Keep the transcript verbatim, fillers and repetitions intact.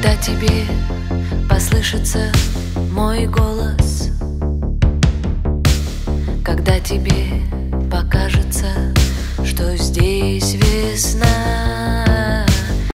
Когда тебе послышится мой голос, когда тебе покажется, что здесь весна,